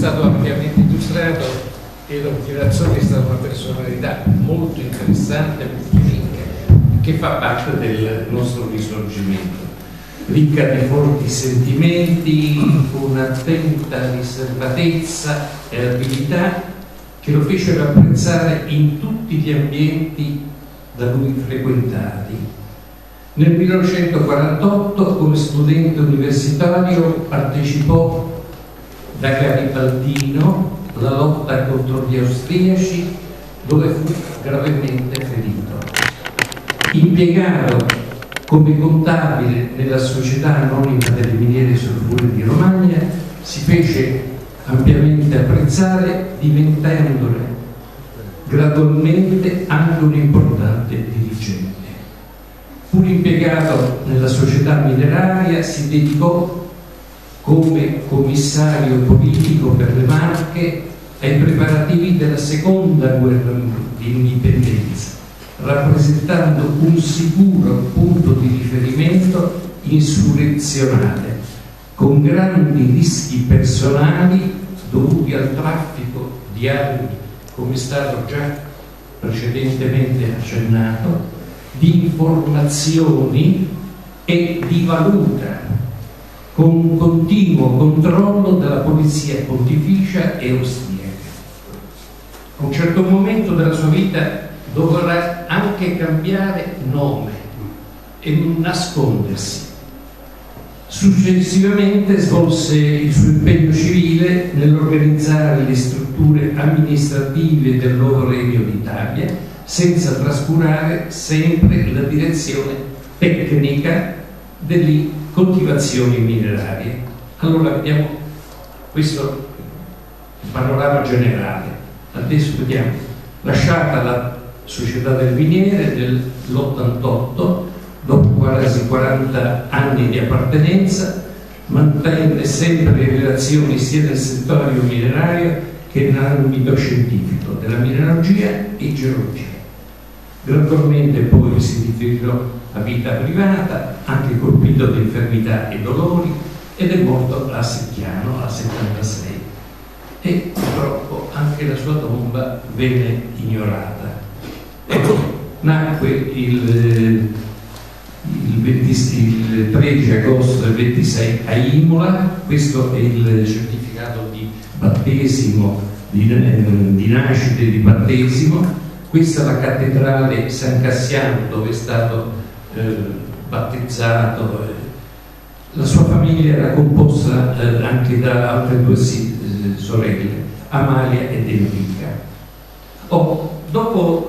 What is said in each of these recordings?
stato ampiamente illustrato, credo che Razzoli è stata una personalità molto interessante, molto ricca, che fa parte del nostro risorgimento, ricca di forti sentimenti, con attenta riservatezza e abilità che lo fecero apprezzare in tutti gli ambienti da lui frequentati. Nel 1948, come studente universitario, partecipò da garibaldino alla lotta contro gli austriaci, dove fu gravemente ferito. Impiegato come contabile nella società anonima delle miniere solfuree di Romagna, si fece ampiamente apprezzare, diventandone gradualmente anche un importante dirigente. Pur impiegato nella società mineraria, si dedicò come commissario politico per le Marche ai preparativi della seconda guerra di indipendenza, rappresentando un sicuro punto di riferimento insurrezionale, con grandi rischi personali dovuti al traffico di armi, come è stato già precedentemente accennato, di informazioni e di valuta, con un continuo controllo della polizia pontificia e austriaca. A un certo momento della sua vita dovrà anche cambiare nome e nascondersi. Successivamente svolse il suo impegno civile nell'organizzare le strutture amministrative del nuovo Regno d'Italia, senza trascurare sempre la direzione tecnica delle coltivazioni minerarie. Allora vediamo questo panorama generale. Adesso vediamo, lasciata la Società del Miniere nell'88, dopo quasi 40 anni di appartenenza, mantenne sempre le relazioni sia nel settore minerario che nell'ambito scientifico della mineralogia e geologia. Gradualmente poi si ritirò a vita privata, anche colpito da infermità e dolori, ed è morto a Secchiano a 76, e purtroppo anche la sua tomba venne ignorata. Nacque il 13 agosto del 26 a Imola. Questo è il certificato di battesimo, di nascita e di battesimo. Questa è la cattedrale San Cassiano, dove è stato battezzato. La sua famiglia era composta anche da altre due sorelle, Amalia ed Enrica. Dopo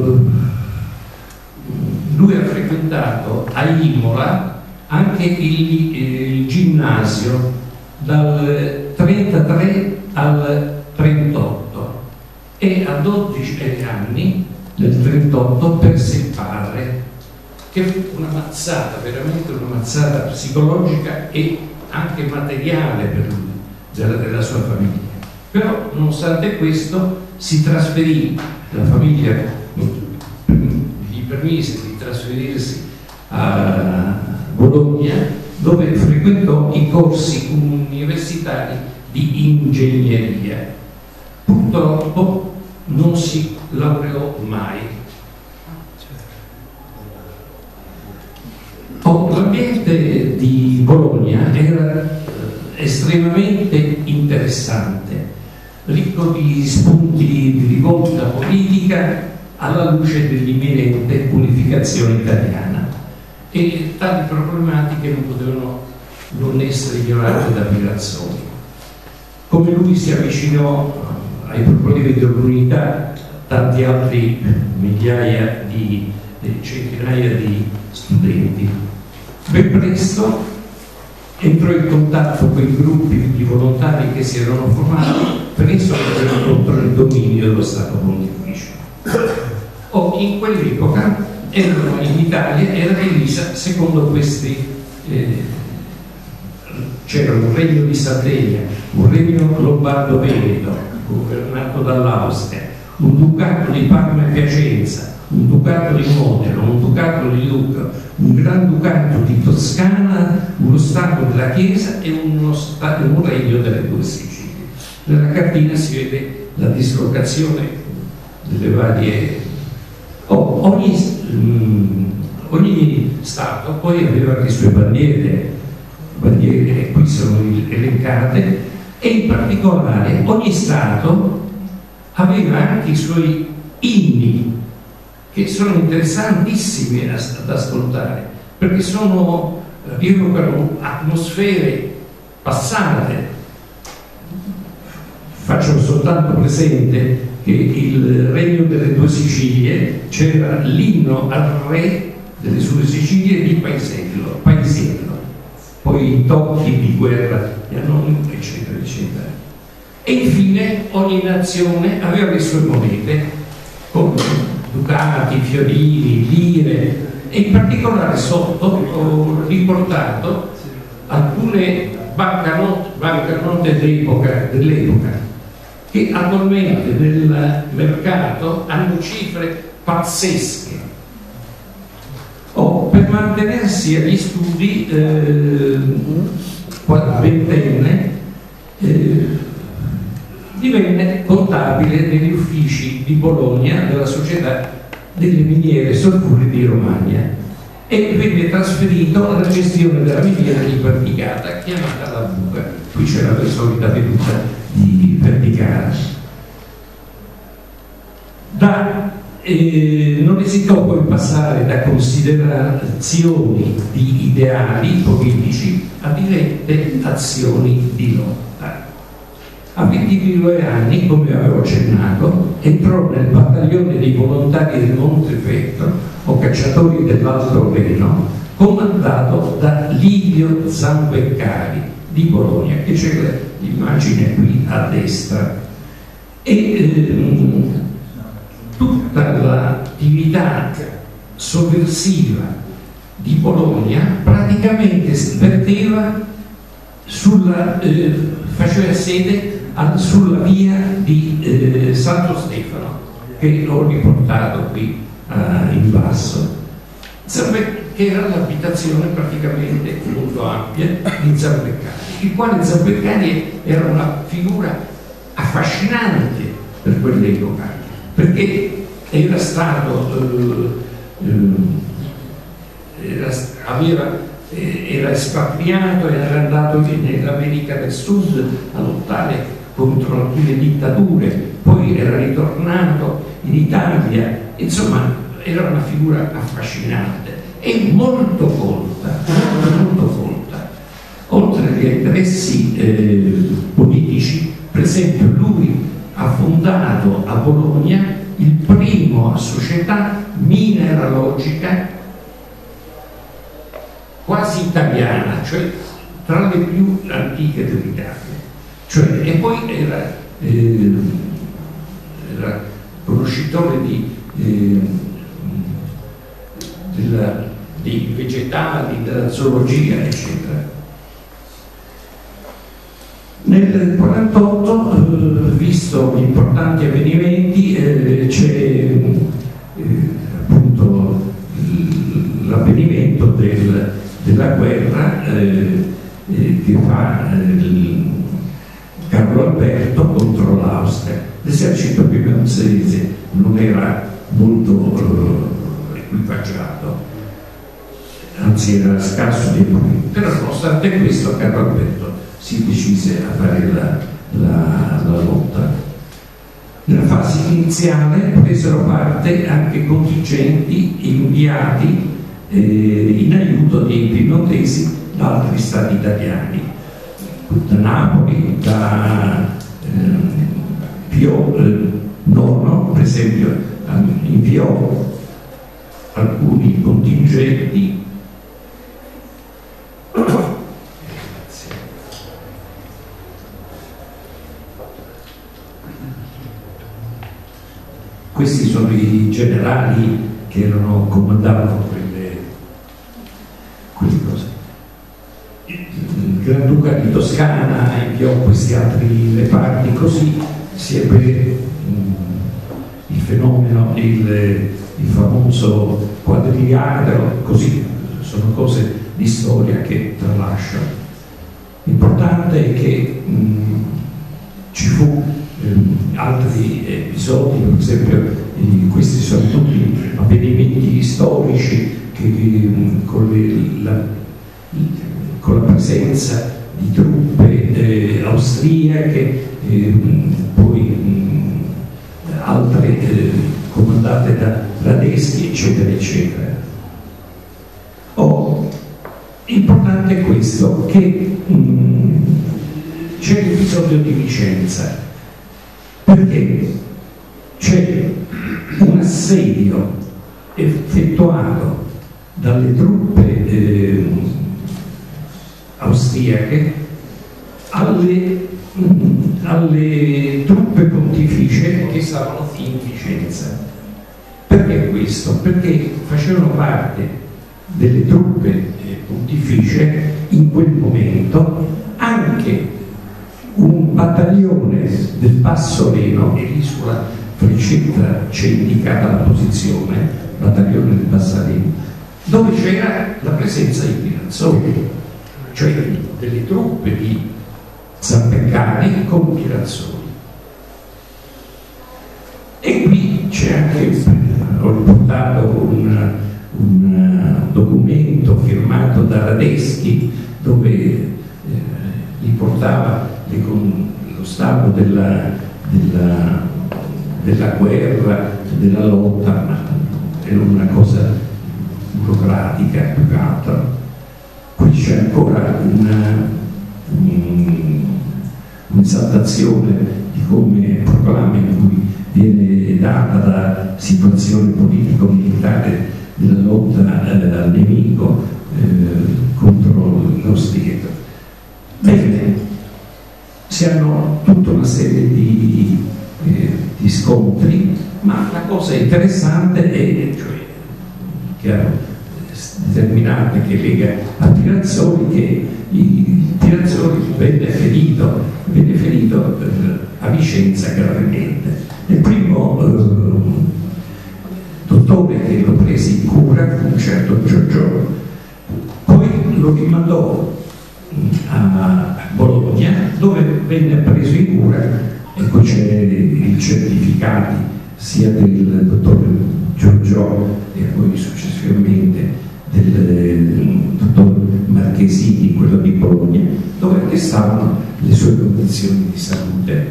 lui ha frequentato a Imola anche il ginnasio dal 33 al 38, e a 12 anni nel 38 perse il padre, che fu una mazzata, veramente una mazzata psicologica e anche materiale per lui, della sua famiglia. Però nonostante questo si trasferì, la famiglia gli permise di trasferirsi a Bologna, dove frequentò i corsi universitari di ingegneria. Purtroppo non si laureò mai. L'ambiente di Bologna era estremamente interessante, ricco di spunti di rivolta politica alla luce dell'imminente unificazione italiana, e tali problematiche non potevano non essere ignorate da Mirazzoni. Come lui si avvicinò ai problemi dell'unità, tanti altri migliaia di centinaia di studenti. Ben presto entrò in contatto con i gruppi di volontari che si erano formati per insorgere contro il dominio dello Stato Pontificio. In quell'epoca in Italia era divisa secondo questi, c'era un regno di Sardegna, un regno lombardo-veneto governato dall'Austria, un ducato di Parma e Piacenza, un ducato di Modena, un ducato di Lucca, un gran ducato di Toscana, uno stato della Chiesa e un regno delle due Sicilie. Nella cartina si vede la dislocazione delle varie... ogni Stato poi aveva le sue bandiere qui sono elencate, e in particolare ogni Stato aveva anche i suoi inni, che sono interessantissimi ad ascoltare, perché rievocano atmosfere passate. Faccio soltanto presente che il Regno delle Due Sicilie c'era l'inno al re delle sue Sicilie di Paisiello, poi i tocchi di guerra, eccetera, eccetera. E infine ogni nazione aveva le sue monete, con ducati, fiorini, lire, e in particolare sotto ho riportato alcune banconote dell'epoca, che attualmente nel mercato hanno cifre pazzesche. Per mantenersi agli studi, ventenne, divenne contabile negli uffici di Bologna della società delle miniere solfuri di Romagna e venne trasferito alla gestione della miniera di Perticata, chiamata La Buca. Qui c'era la solita veduta di Perticata. Non esitò poi passare da considerazioni di ideali politici a dirette azioni di lotta. A 22 anni, come avevo accennato, entrò nel battaglione dei volontari del Montefeltro o cacciatori dell'Alto Reno, comandato da Livio Zambeccari di Bologna, che c'è l'immagine qui a destra. E tutta l'attività sovversiva di Bologna praticamente si verteva faceva sede sulla via di Santo Stefano, che ho riportato qui in basso, che era l'abitazione praticamente molto ampia di Zambeccari, il quale Zambeccari era una figura affascinante per quell'epoca, perché era stato era espatriato, era andato nell'America del Sud a lottare contro alcune dittature, poi era ritornato in Italia, insomma era una figura affascinante e molto colta. Oltre agli interessi politici, per esempio lui ha fondato a Bologna il primo società mineralogica quasi italiana, cioè tra le più antiche dell'Italia. E poi era conoscitore dei vegetali, della zoologia, eccetera. Nel 1948, visto gli importanti avvenimenti, c'è appunto l'avvenimento della guerra che fa Carlo Alberto contro l'Austria. L'esercito piemontese non era molto equipaggiato, anzi era scarso di armamenti, però nonostante questo Carlo Alberto si decise a fare la lotta. Nella fase iniziale presero parte anche contingenti inviati in aiuto dei piemontesi da altri stati italiani, da Napoli, da Pio IX, per esempio, inviò alcuni contingenti. Questi sono i generali che comandavano quelle cose. Il Granduca di Toscana inviò questi altri reparti, così si ebbe il fenomeno, il famoso quadrilatero, così sono cose di storia che tralascio. L'importante è che ci fu episodi, per esempio questi sono tutti avvenimenti storici che con la presenza di truppe austriache, poi altre comandate da Radeschi, eccetera, eccetera. Importante è questo, che c'è l'episodio di Vicenza, perché c'è un assedio effettuato dalle truppe austriache alle truppe pontificie che stavano in Vicenza. Perché questo? Perché facevano parte delle truppe pontificie in quel momento anche un battaglione del Basso Reno, e lì sulla freccetta c'è indicata la posizione, battaglione del Basso Reno, dove c'era la presenza di Pirazzoli, cioè delle truppe di Zampeccari con Pirazzoli. E qui c'è anche, ho riportato un documento firmato da Radeschi dove riportava lo stato della guerra, della lotta, ma era una cosa burocratica più che altro. Qui c'è ancora un'esaltazione di come proclama in cui viene data la situazione politico-militare della lotta al nemico contro l'austriaco. Bene, si hanno tutta una serie di scontri, ma la cosa interessante è, determinante, che lega a Pirazzoli, che Pirazzoli venne ferito a Vicenza gravemente. Il primo dottore che lo prese in cura fu un certo Giorgio, poi lo rimandò a Bologna, dove venne preso in cura, e poi c'è i certificati sia del dottor Giorgio e poi successivamente del dottor Marchesini, quello di Bologna, dove attestavano le sue condizioni di salute.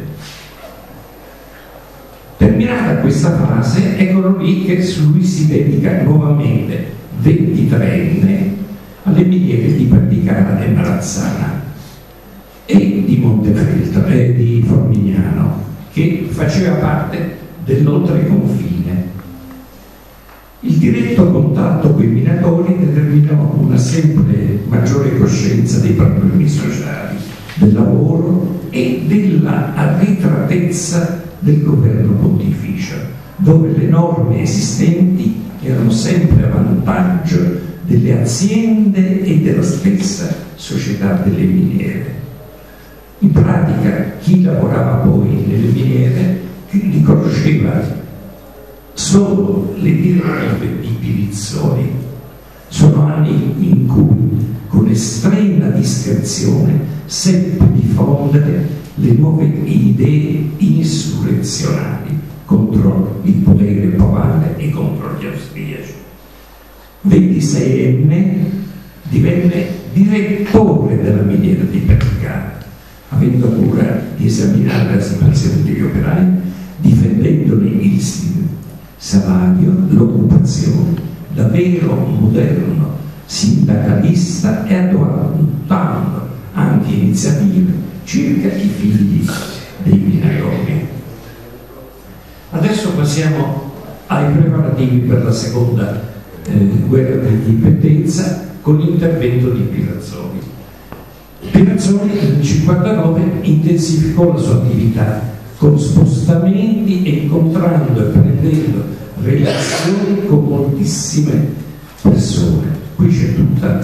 Terminata questa fase, eccolo lì che lui si dedica nuovamente, 23enne, alle miniere di Perdicara e Marazzana e di Montefeltro e di Formignano, che faceva parte dell'oltreconfine. Il diretto contatto con i minatori determinò una sempre maggiore coscienza dei problemi sociali, del lavoro e della arretratezza del governo pontificio, dove le norme esistenti erano sempre a vantaggio delle aziende e della stessa società delle miniere. In pratica chi lavorava poi nelle miniere riconosceva solo le direttive di Pirizzoli. Sono anni in cui con estrema discrezione seppe diffondere le nuove idee insurrezionali contro il potere papale e contro gli austriaci. 26enne divenne direttore della miniera di Perdicara, avendo cura di esaminare la situazione degli operai, difendendone il salario, l'occupazione, da vero moderno sindacalista, e adottando anche iniziative circa i figli dei minatori. Adesso passiamo ai preparativi per la seconda guerra d'indipendenza con l'intervento di Pirazzoli. Pirazzoli nel 1959 intensificò la sua attività con spostamenti e incontrando e prendendo relazioni con moltissime persone. Qui c'è tutta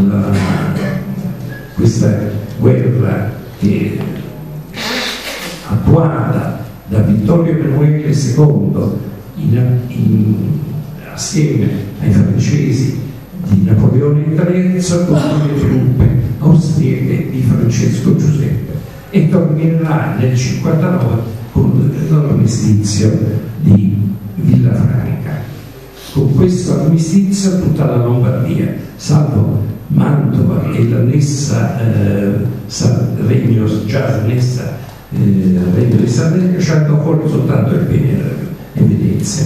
questa guerra che attuata da Vittorio Emanuele II assieme ai francesi di Napoleone III contro le truppe austriache di Francesco Giuseppe, e terminerà nel 1959 con l'armistizio di Villafranca. Con questo armistizio tutta la Lombardia, salvo Mantova e l'annessa Regno di Sardegna, ci hanno fuori soltanto il Veneto e Venezia.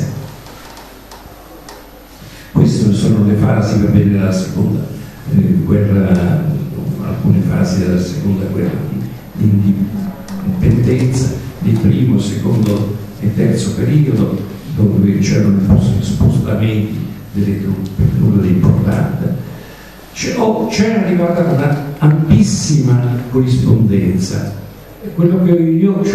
Queste sono le fasi, per vedere la seconda guerra, alcune fasi della seconda guerra di indipendenza, del primo, secondo e terzo periodo, dove c'erano spostamenti delle truppe, nulla di importante. C'è arrivata una ampissima corrispondenza. Quello che io ho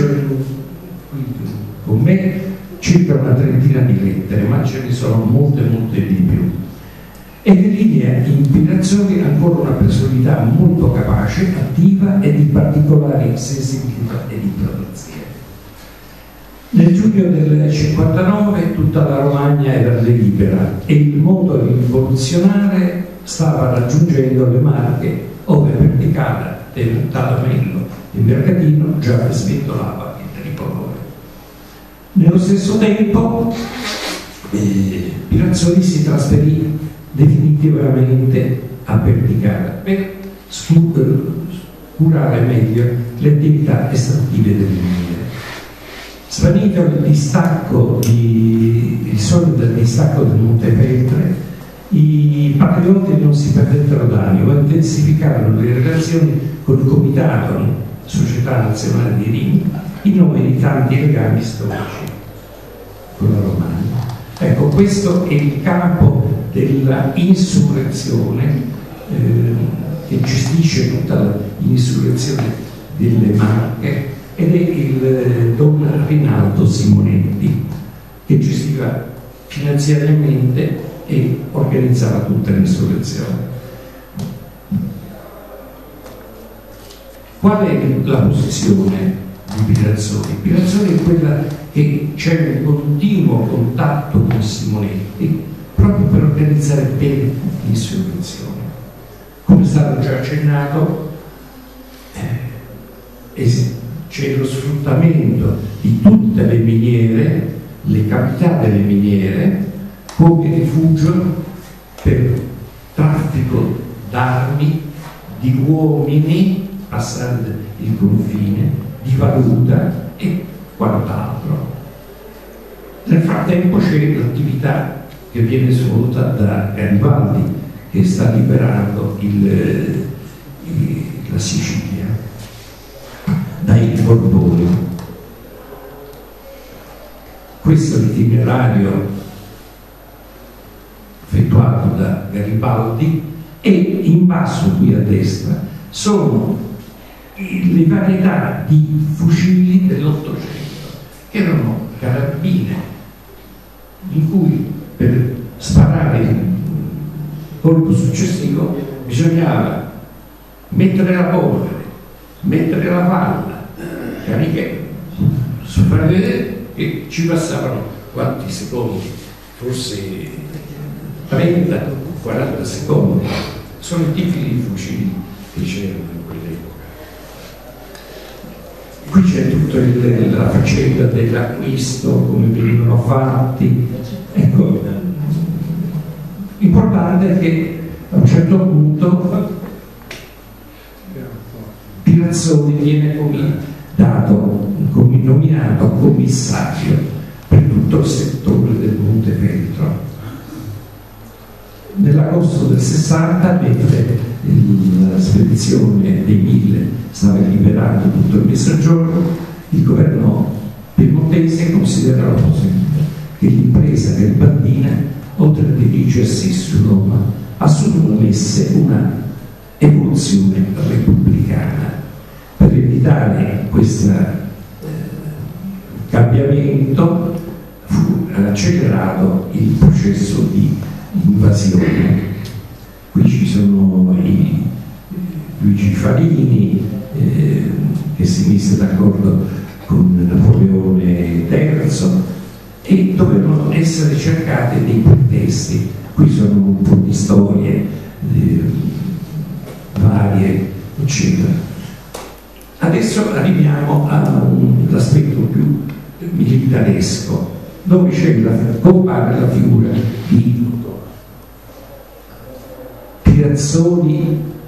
con me circa una trentina di lettere, ma ce ne sono molte di più. E delinea in Pinazzoli ancora una personalità molto capace, attiva e di particolare sensibilità e diplomazia. Nel giugno del 59 tutta la Romagna era libera e il moto rivoluzionario stava raggiungendo le Marche, ove per Picala del Talamello e Mercatino già sventolava il tricolore. Nello stesso tempo Pinazzoli si trasferì definitivamente a Perticara per curare meglio le attività estrattive delle miniere. Svanito il sogno del distacco del Montefeltre, i patrioti non si perdettero d'animo, intensificarono le relazioni con il Comitato, Società Nazionale di Rimini, in nome di tanti legami storici con la Romagna. Ecco, questo è il campo della insurrezione che gestisce tutta l'insurrezione delle Marche, ed è il Don Rinaldo Simonetti che gestiva finanziariamente e organizzava tutta l'insurrezione. Qual è la posizione di Pinazzoli? Pinazzoli è quella che c'è un continuo contatto con Simonetti proprio per organizzare bene l'insurrezione. Come è stato già accennato, c'è lo sfruttamento di tutte le miniere, le cavità delle miniere, come rifugio per traffico d'armi, di uomini, passare il confine, di valuta e quant'altro. Nel frattempo c'è l'attività che viene svolta da Garibaldi, che sta liberando la Sicilia dai Borboni. Questo è l'itinerario effettuato da Garibaldi, e in basso qui a destra sono le varietà di fucili dell'Ottocento, che erano carabine in cui per sparare il colpo successivo bisognava mettere la polvere, mettere la palla, cariche, far vedere che ci passavano quanti secondi, forse 30-40 secondi. Sono i tipi di fucili che c'erano in quell'epoca. Qui c'è tutta la faccenda dell'acquisto, come venivano fatti. Ecco, importante è che a un certo punto Pinazzoli viene nominato commissario per tutto il settore del Montefeltro. Nell'agosto del 60, mentre la spedizione dei 1000 stava liberando tutto il Mezzogiorno, il governo piemontese considerava possibile che l'impresa garibaldina, oltre a dirigersi su Roma, assumesse una evoluzione repubblicana. Per evitare questo cambiamento fu accelerato il processo di invasione. Qui ci sono i Luigi Farini che si mise d'accordo con Napoleone III e dovevano essere cercati dei pretesti. Qui sono un po' di storie varie, eccetera. Adesso arriviamo all'aspetto più militaresco, dove compare la figura di Iudo. Pirazzoni